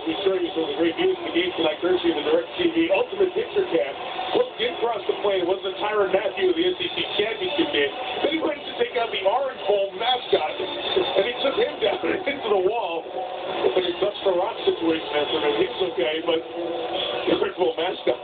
we show you some of the great news in the game tonight, courtesy of the DirecTV Ultimate Picture Cam. Look, did cross the plane. It wasn't Tyrann Mathieu of the SEC Championship game. Then he went to take out the Orange Bowl mascot, and he took him down into the wall. It's like a Dutch the Rock situation there for him. He was okay, but the Orange Bowl mascot